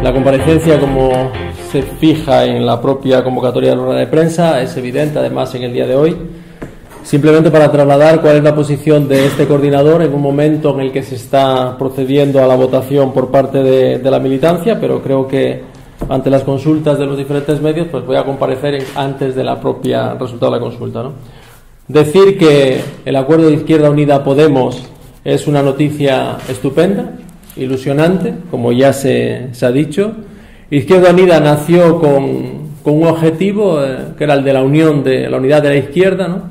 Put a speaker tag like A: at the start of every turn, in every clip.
A: La comparecencia, como se fija en la propia convocatoria de la rueda de prensa, es evidente además en el día de hoy, simplemente para trasladar cuál es la posición de este coordinador en un momento en el que se está procediendo a la votación por parte de la militancia, pero creo que ante las consultas de los diferentes medios pues voy a comparecer antes de la propia resultado de la consulta, ¿no? Decir que el acuerdo de Izquierda Unida Podemos es una noticia estupenda, ilusionante, como ya se ha dicho. Izquierda Unida nació con un objetivo que era el de la unión, de la unidad de la izquierda, ¿no?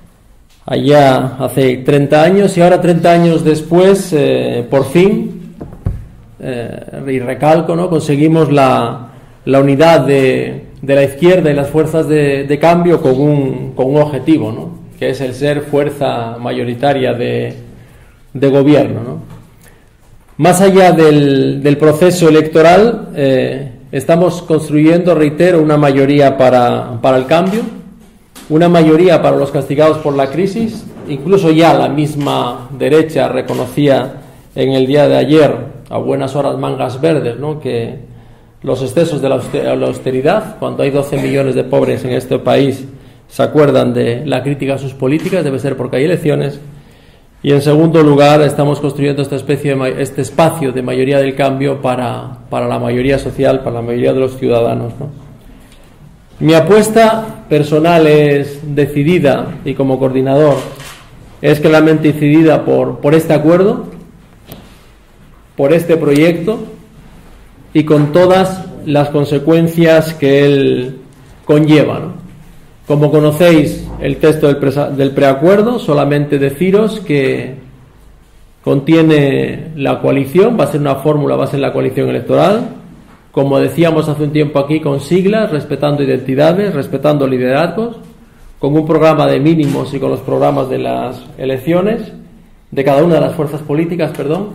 A: Allá hace 30 años, y ahora 30 años después, por fin, y recalco, ¿no?, conseguimos la unidad de la izquierda y las fuerzas de cambio con un objetivo, ¿no?, que es el ser fuerza mayoritaria de gobierno, ¿no? Más allá del proceso electoral, estamos construyendo, reitero, una mayoría para el cambio, una mayoría para los castigados por la crisis. Incluso ya la misma derecha reconocía en el día de ayer, a buenas horas mangas verdes, ¿no?, que los excesos de la austeridad, cuando hay 12 millones de pobres en este país, se acuerdan de la crítica a sus políticas, debe ser porque hay elecciones. Y en segundo lugar, estamos construyendo este espacio de mayoría del cambio para la mayoría social, para la mayoría de los ciudadanos, ¿no? Mi apuesta personal es decidida, y como coordinador es claramente decidida por este acuerdo, por este proyecto y con todas las consecuencias que él conlleva, ¿no? Como conocéis el texto del preacuerdo, solamente deciros que contiene la coalición, va a ser una fórmula, va a ser la coalición electoral, como decíamos hace un tiempo aquí, con siglas, respetando identidades, respetando liderazgos, con un programa de mínimos y con los programas de las elecciones, de cada una de las fuerzas políticas,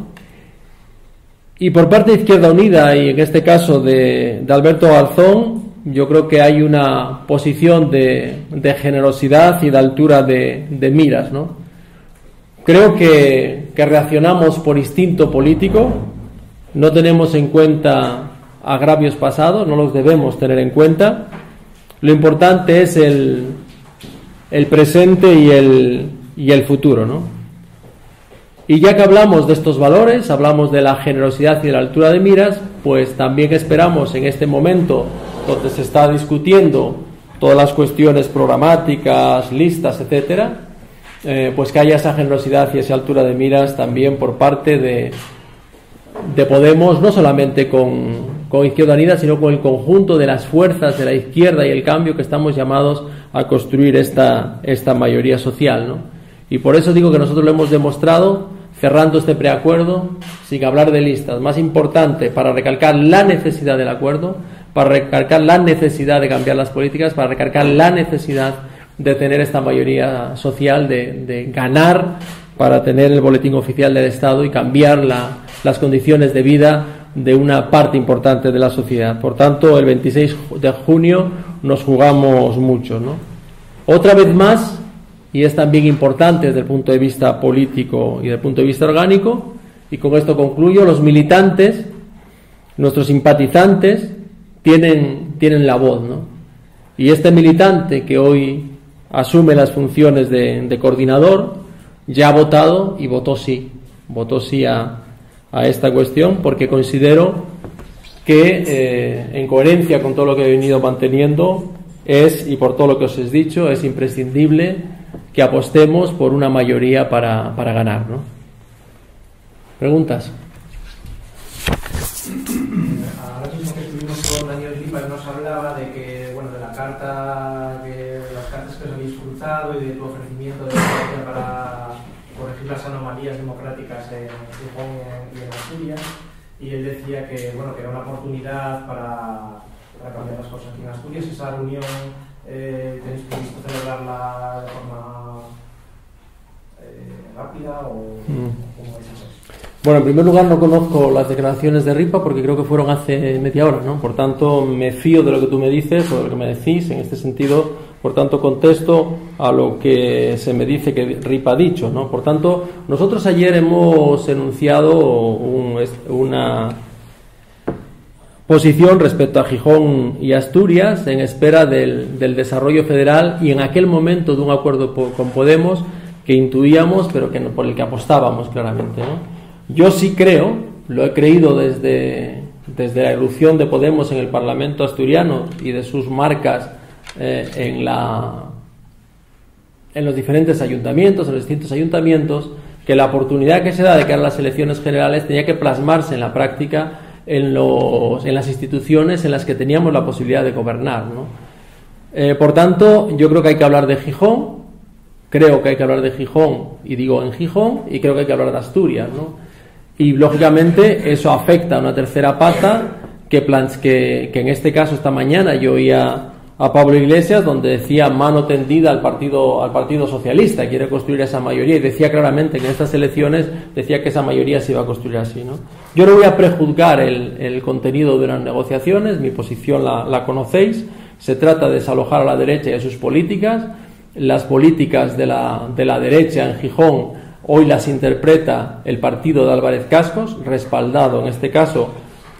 A: Y por parte de Izquierda Unida, y en este caso de Alberto Garzón, yo creo que hay una posición de generosidad y de altura de miras, ¿no? Creo que reaccionamos por instinto político, no tenemos en cuenta agravios pasados, no los debemos tener en cuenta. Lo importante es el presente y el futuro, ¿no? Y ya que hablamos de estos valores, hablamos de la generosidad y de la altura de miras, pues también esperamos en este momento donde se está discutiendo todas las cuestiones programáticas, listas, etcétera, pues que haya esa generosidad y esa altura de miras también por parte de Podemos, no solamente con Izquierda Unida, sino con el conjunto de las fuerzas de la izquierda y el cambio que estamos llamados a construir esta mayoría social, ¿no? Y por eso digo que nosotros lo hemos demostrado cerrando este preacuerdo, sin hablar de listas. Más importante, para recalcar la necesidad del acuerdo, para recalcar la necesidad de cambiar las políticas, para recalcar la necesidad de tener esta mayoría social, de ganar para tener el boletín oficial del Estado y cambiar las condiciones de vida de una parte importante de la sociedad. Por tanto, el 26 de junio nos jugamos mucho, ¿no? Otra vez más, y es también importante desde el punto de vista político y desde el punto de vista orgánico, y con esto concluyo, los militantes, nuestros simpatizantes, tienen la voz, ¿no? Y este militante que hoy asume las funciones de coordinador ya ha votado y votó sí a esta cuestión, porque considero que en coherencia con todo lo que he venido manteniendo y por todo lo que os he dicho, es imprescindible que apostemos por una mayoría para ganar, ¿no? ¿Preguntas?
B: Ahora mismo que estuvimos con Daniel Ripa, nos hablaba de que, bueno, de la carta, de las cartas que os habéis cruzado y de tu ofrecimiento de para corregir las anomalías democráticas en Gijón y en Asturias, y él decía que, bueno, que era una oportunidad para cambiar las cosas aquí en Asturias. Esa reunión ¿tenéis previsto celebrarla de forma rápida o cómo vais a hacer?
A: Bueno, en primer lugar no conozco las declaraciones de Ripa porque creo que fueron hace media hora, ¿no? Por tanto, me fío de lo que tú me dices o de lo que me decís en este sentido. Por tanto, contesto a lo que se me dice que Ripa ha dicho, ¿no? Por tanto, nosotros ayer hemos enunciado una posición respecto a Gijón y Asturias en espera del desarrollo federal y en aquel momento de un acuerdo con Podemos que intuíamos pero por el que apostábamos claramente, ¿no? Yo sí creo, lo he creído desde la irrupción de Podemos en el Parlamento asturiano y de sus marcas en los diferentes ayuntamientos, en los distintos ayuntamientos, que la oportunidad que se da de cara a las elecciones generales tenía que plasmarse en la práctica en las instituciones en las que teníamos la posibilidad de gobernar, ¿no? Por tanto, yo creo que hay que hablar de Gijón, creo que hay que hablar de Gijón, y digo en Gijón, y creo que hay que hablar de Asturias, ¿no? Y lógicamente eso afecta a una tercera pata que en este caso esta mañana yo oía a Pablo Iglesias donde decía mano tendida al Partido Socialista, quiere construir esa mayoría, y decía claramente que en estas elecciones decía que esa mayoría se iba a construir así, ¿no? Yo no voy a prejuzgar el contenido de las negociaciones, mi posición la conocéis, se trata de desalojar a la derecha y a sus políticas, las políticas de la derecha en Gijón hoy las interpreta el partido de Álvarez Cascos, respaldado en este caso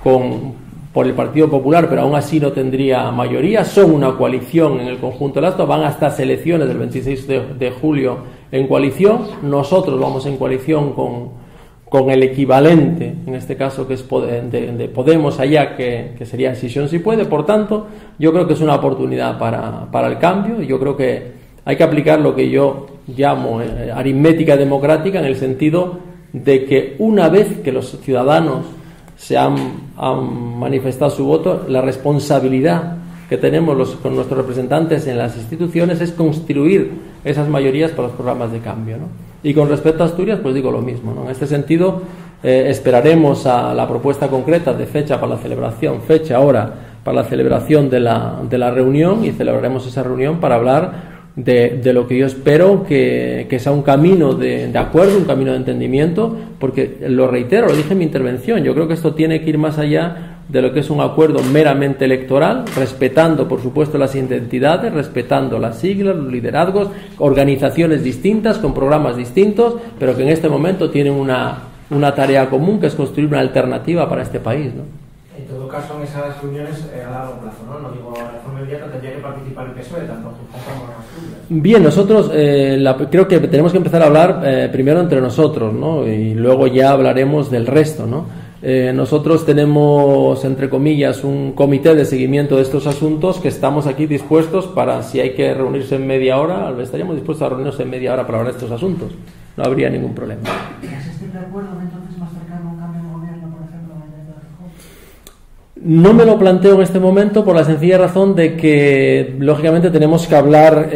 A: por el Partido Popular, pero aún así no tendría mayoría. Son una coalición en el conjunto del Estado, van hasta las elecciones del 26 de julio en coalición. Nosotros vamos en coalición con el equivalente, en este caso que es de Podemos allá, que sería Decisión Si Puede. Por tanto, yo creo que es una oportunidad para el cambio. Yo creo que hay que aplicar lo que yo llamo aritmética democrática, en el sentido de que una vez que los ciudadanos se han manifestado su voto, la responsabilidad que tenemos con nuestros representantes en las instituciones es construir esas mayorías para los programas de cambio, ¿no? Y con respecto a Asturias, pues digo lo mismo, ¿no? En este sentido, esperaremos a la propuesta concreta de fecha para la celebración, hora para la celebración de la reunión, y celebraremos esa reunión para hablar de lo que yo espero que sea un camino de acuerdo, un camino de entendimiento, porque lo reitero, lo dije en mi intervención, yo creo que esto tiene que ir más allá de lo que es un acuerdo meramente electoral, respetando por supuesto las identidades, respetando las siglas, los liderazgos, organizaciones distintas con programas distintos, pero que en este momento tienen una tarea común, que es construir una alternativa para este país, ¿no?
B: En todo caso, en esas reuniones a largo plazo, ¿no? No digo de forma inmediata, tendría que participar el PSOE, tanto como Asturias.
A: Bien, nosotros creo que tenemos que empezar a hablar primero entre nosotros, ¿no? Y luego ya hablaremos del resto, ¿no? Nosotros tenemos, entre comillas, un comité de seguimiento de estos asuntos que estamos aquí dispuestos para, si hay que reunirse en media hora, estaríamos dispuestos a reunirnos en media hora para hablar de estos asuntos. No habría ningún problema.
C: ¿Existe de acuerdo entonces más cercano a un cambio de gobierno, por ejemplo, en el Gijón?
A: No me lo planteo en este momento por la sencilla razón de que, lógicamente, tenemos que hablar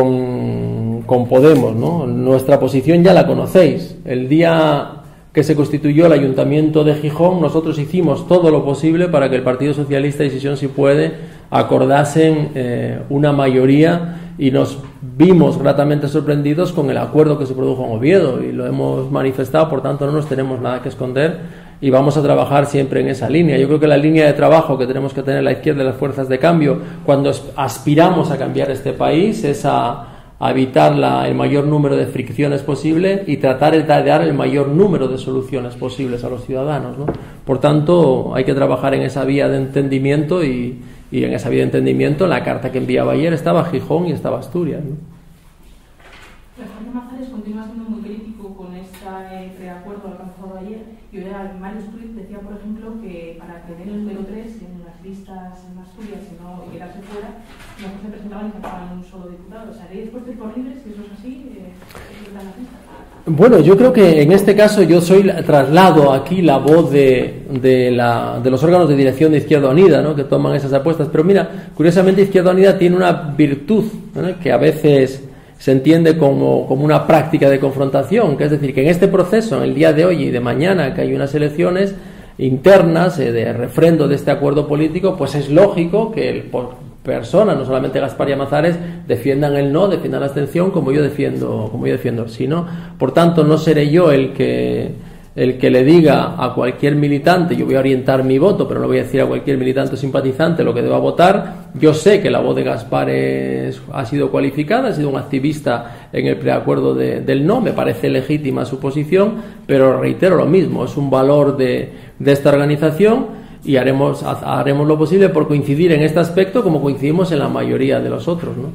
A: con Podemos, ¿no? Nuestra posición ya la conocéis. El día que se constituyó el Ayuntamiento de Gijón, nosotros hicimos todo lo posible para que el Partido Socialista y Decisión Si Puede acordasen una mayoría, y nos vimos gratamente sorprendidos con el acuerdo que se produjo en Oviedo, y lo hemos manifestado. Por tanto, no nos tenemos nada que esconder y vamos a trabajar siempre en esa línea. Yo creo que la línea de trabajo que tenemos que tener la izquierda y las fuerzas de cambio cuando aspiramos a cambiar este país es a evitar el mayor número de fricciones posible y tratar de dar el mayor número de soluciones posibles a los ciudadanos, ¿no? Por tanto, hay que trabajar en esa vía de entendimiento, y en esa vía de entendimiento, en la carta que enviaba ayer estaba Gijón y estaba Asturias, ¿no?
D: Alejandro Mazares continúa siendo muy crítico con este preacuerdo alcanzado ayer, y hoy Mario Sturridge decía, por ejemplo, que para que den el número 3 en las listas en Asturias y quedarse fuera, mejor se presentaban y sacaban un solo diputado. O sea, ¿haréis después de ir por libres, si eso es así?
A: Bueno, yo creo que en este caso yo traslado aquí la voz de los órganos de dirección de Izquierda Unida, ¿no?, que toman esas apuestas. Pero mira, curiosamente Izquierda Unida tiene una virtud, ¿no?, que a veces se entiende como una práctica de confrontación, que es decir, que en este proceso, en el día de hoy y de mañana, que hay unas elecciones internas de refrendo de este acuerdo político, pues es lógico que personas, no solamente Gaspar y Amazares, defiendan el no, defiendan la abstención, como yo defiendo el sí, ¿no? Por tanto, no seré yo el que le diga a cualquier militante, yo voy a orientar mi voto, pero no voy a decir a cualquier militante o simpatizante lo que deba votar. Yo sé que la voz de Gaspar ha sido cualificada, ha sido un activista en el preacuerdo del no, me parece legítima su posición, pero reitero lo mismo, es un valor de esta organización. y haremos lo posible por coincidir en este aspecto como coincidimos en la mayoría de los otros, ¿no?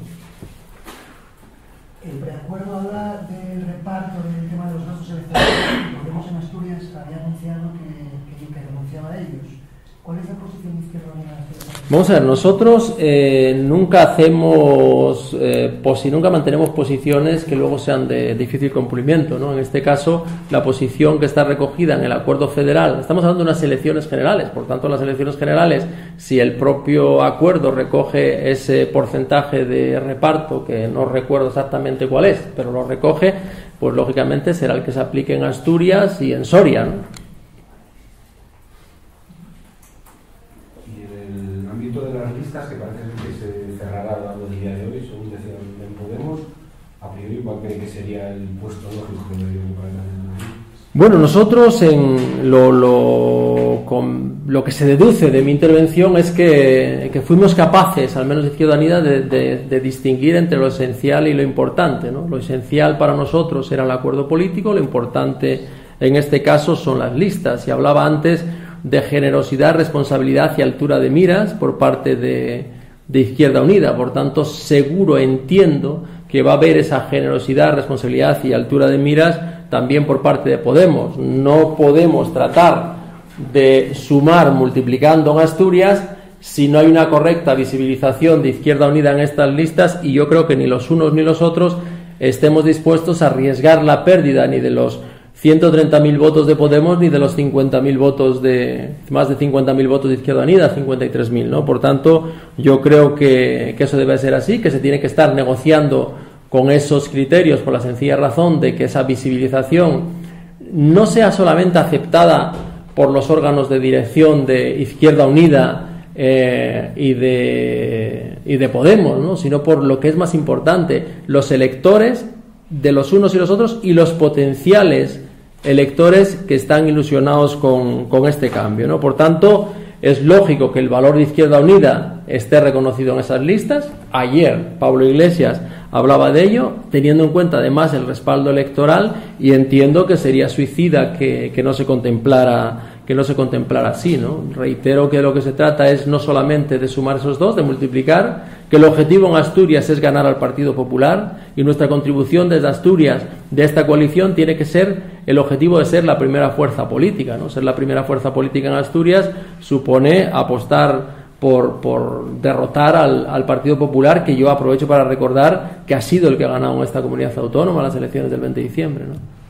C: El preacuerdo habla del reparto del tema de los gastos electorales. Podemos en Asturias había anunciado que renunciaba a ellos. ¿Cuál es la posición de Izquierda Unida?
A: Vamos a ver, nosotros nunca mantenemos posiciones que luego sean de difícil cumplimiento, ¿no? En este caso, la posición que está recogida en el acuerdo federal, estamos hablando de unas elecciones generales, por tanto, las elecciones generales, si el propio acuerdo recoge ese porcentaje de reparto, que no recuerdo exactamente cuál es, pero lo recoge, pues lógicamente será el que se aplique en Asturias y en Soria, ¿no?
E: De las listas, que parece que se cerrará a día de hoy, según decía en Podemos, a priori, ¿cuál cree que sería el puesto lógico que debería ocupar el?
A: Bueno, nosotros en lo que se deduce de mi intervención es que fuimos capaces, al menos de Izquierda Unida, de distinguir entre lo esencial y lo importante, ¿no? Lo esencial para nosotros era el acuerdo político, lo importante en este caso son las listas. Y hablaba antes de generosidad, responsabilidad y altura de miras por parte de Izquierda Unida. Por tanto, seguro entiendo que va a haber esa generosidad, responsabilidad y altura de miras también por parte de Podemos. No podemos tratar de sumar multiplicando en Asturias si no hay una correcta visibilización de Izquierda Unida en estas listas, y yo creo que ni los unos ni los otros estemos dispuestos a arriesgar la pérdida ni de los 130.000 votos de Podemos ni de los 50.000 votos más de 50.000 votos de Izquierda Unida, 53.000, ¿no? Por tanto, yo creo que eso debe ser así, que se tiene que estar negociando con esos criterios por la sencilla razón de que esa visibilización no sea solamente aceptada por los órganos de dirección de Izquierda Unida y de Podemos, ¿no? Sino por lo que es más importante, los electores de los unos y los otros y los potenciales electores que están ilusionados con este cambio, ¿no? Por tanto, es lógico que el valor de Izquierda Unida esté reconocido en esas listas. Ayer Pablo Iglesias hablaba de ello, teniendo en cuenta además el respaldo electoral, y entiendo que sería suicida que no se contemplara así, ¿no? Reitero que lo que se trata es no solamente de sumar esos dos, de multiplicar, que el objetivo en Asturias es ganar al Partido Popular, y nuestra contribución desde Asturias de esta coalición tiene que ser el objetivo de ser la primera fuerza política, ¿no? Ser la primera fuerza política en Asturias supone apostar por derrotar al Partido Popular, que yo aprovecho para recordar que ha sido el que ha ganado en esta comunidad autónoma las elecciones del 20 de diciembre, ¿no?